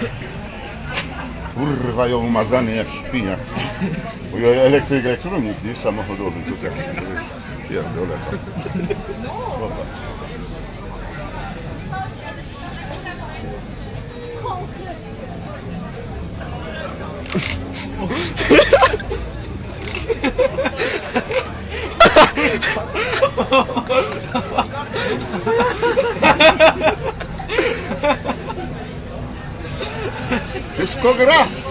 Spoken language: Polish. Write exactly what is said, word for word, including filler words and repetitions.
Kurwa, ją umazany jak świnia. Bo ja elektryk, elektronik, nie samochodowy. To taki, to jest, pierdolę to. Zobacz. Wszystko gra!